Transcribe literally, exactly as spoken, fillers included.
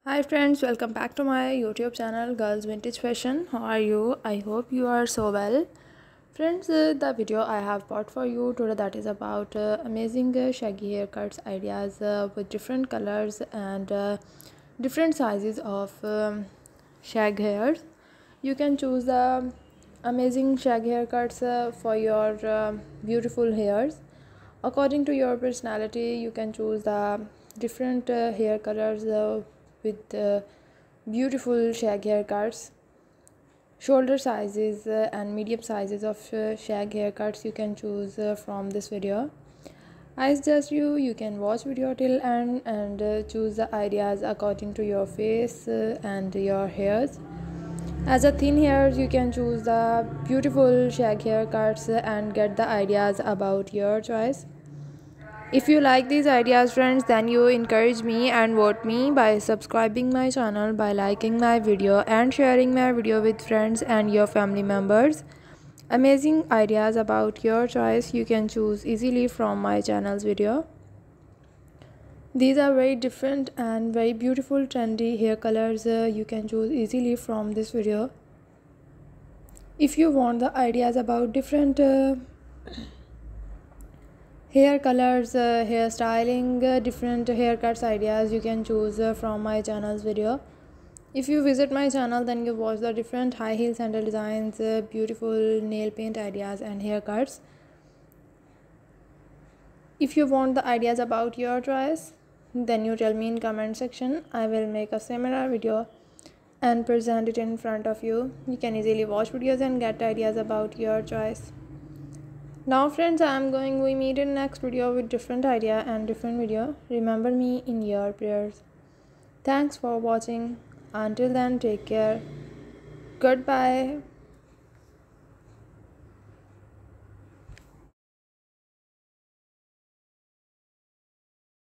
Hi friends, welcome back to my YouTube channel Girls Vintage Fashion. How are you? I hope you are so well. Friends, uh, the video I have brought for you today that is about uh, amazing uh, shaggy haircuts ideas uh, with different colors and uh, different sizes of um, shag hairs. You can choose the amazing shag haircuts uh, for your uh, beautiful hairs. According to your personality, you can choose the different uh, hair colors uh, with uh, beautiful shag haircuts, shoulder sizes uh, and medium sizes of uh, shag haircuts you can choose uh, from this video. I suggest you you can watch video till end and uh, choose the ideas according to your face uh, and your hairs. As a thin hairs, you can choose the beautiful shag haircuts and get the ideas about your choice. If you like these ideas friends, then you encourage me and vote me by subscribing my channel, by liking my video and sharing my video with friends and your family members. Amazing ideas about your choice you can choose easily from my channel's video. These are very different and very beautiful trendy hair colors uh, you can choose easily from this video. If you want the ideas about different uh, hair colors, uh, hair styling, uh, different haircuts ideas you can choose uh, from my channel's video. If you visit my channel, then you watch the different high heel sandal designs, uh, beautiful nail paint ideas and haircuts. If you want the ideas about your choice, then you tell me in comment section. I will make a similar video and present it in front of you. You can easily watch videos and get ideas about your choice. Now friends, I am going we meet in next video with different idea and different video. Remember me in your prayers. Thanks for watching. Until then, take care. Goodbye.